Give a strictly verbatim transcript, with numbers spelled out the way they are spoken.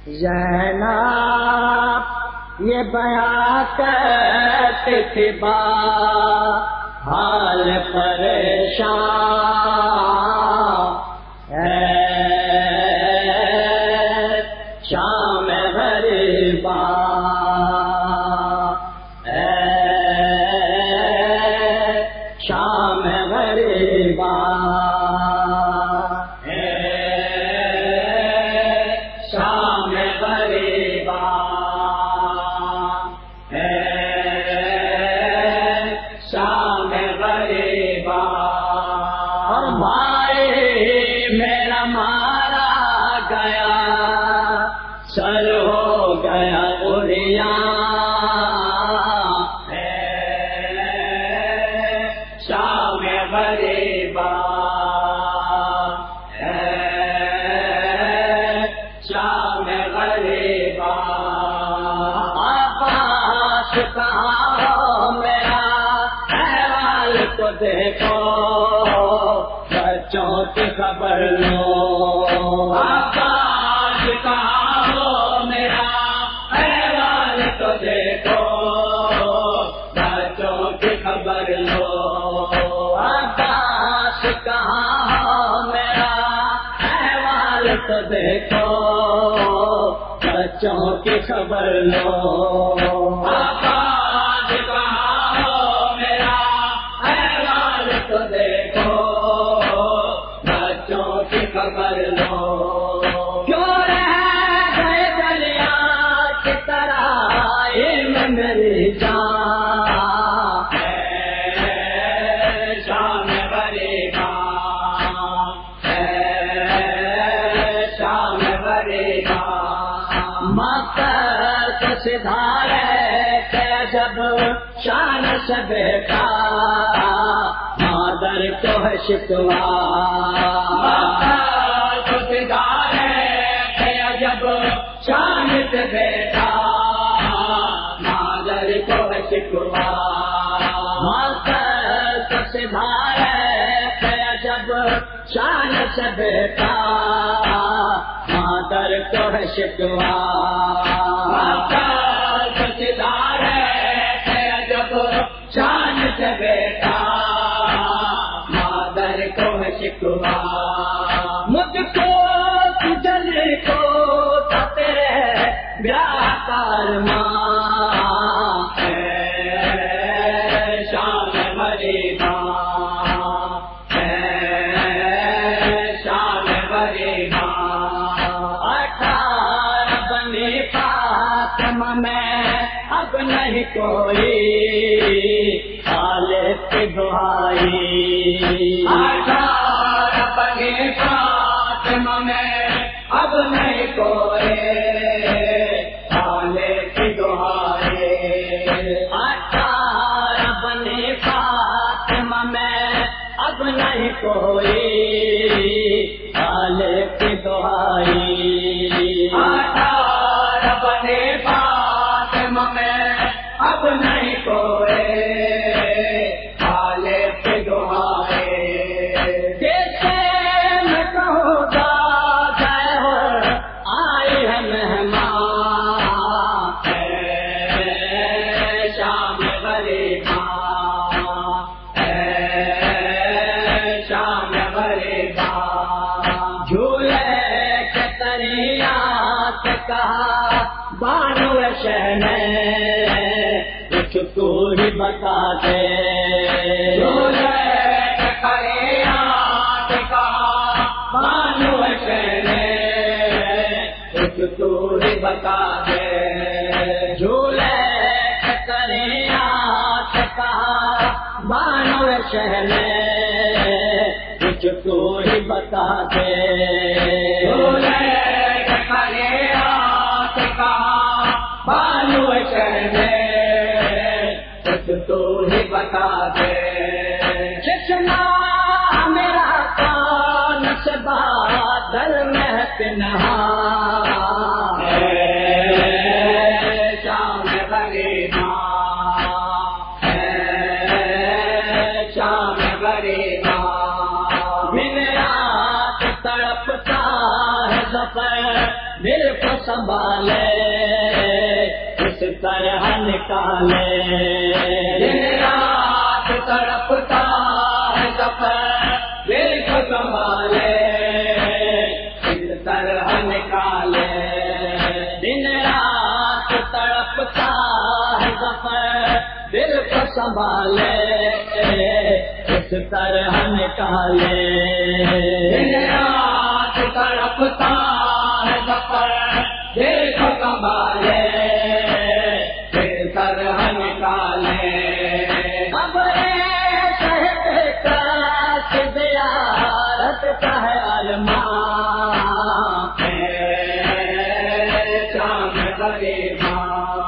زینب یہ بیان کرتی تھی با حال پریشان ہے شام غریباں ہے شام غریباں ہے شام غریباں ہے شام غریباں اور بھائی میرا مارا گیا سر ہو گیا عریاں ہے شام غریباں ہے شام غریباں آقاش کہاں ہو میرا احوال تو دیکھو بچوں کی خبر لو آقاش کہاں ہو میرا احوال تو دیکھو بچوں کی خبر لو آقاش کہاں ہو میرا احوال تو دیکھو بچوں کی خبر لو آقاش کہاں ہو میرا احوال تو دیکھو بچوں کی خبر لو کیوں رہ گئے دریا کی طرح علم میری جان ہے شام غریباں ہے شام غریباں مقصد تو سدھارے کہ جب شان سے بیٹا مادر کو ہے شکوا مقصد تو سدھارے کہ جب شان سے بیٹا مادر کو ہے شکوا مقصد تو سدھارے کہ جب شان سے بیٹا مادر کو ہے شکوا مقصد تو سدھارے کہ جب شان سے بیٹا مادر کو ہے شکوا مجھ کو تجل کو تھا تیرے بیاہ کا ارمان ہے شام غریباں ہے شام غریباں اٹھارہ بنی فاطمہ میں اب نہیں کوئی خالق کی دعائی اٹھارہ بنی فاطمہ میں اب نہیں کوئی خالق کی دعائی اٹھارہ بنی فاطمہ میں اب نہیں کوئی خالق کی دعائی اٹھارہ بنی فاطمہ میں اب نہیں کوئی خالق کی دعائی جیسے میں کہوں گا جائے ہو آئی ہے مہمان ہے شام غریباں ہے شام غریباں جھولے کے تریا سے کہا بانو شہنے کچھ تو ہی بتا دے جھولے کے تریا سے کہا بانو شہنے کچھ تو ہی بتا دے جھولے کے تریا سے کہا بانو شہنے کچھ تو ہی بتا دے جھولے کے تریا سے کہا بانو شہنے کچھ تو ہی بتا دے چشمہ میرا کون سے بادل میں پنہا ہے شام غریباں ہے شام غریباں دن رات تڑپتا ہے سفر دل کو سنبھالے اس طرح نکالے دن رات تڑپتا ہے ظفر دل کو سنبھالے اس طرح نکالے دن رات تڑپتا ہے ظفر دل کو سنبھالے اس طرح نکالے دن رات تڑپتا ہے ظفر دل کو سنبھالے اس طرح نکالے زیارت کا ہے ارمان شام غریباں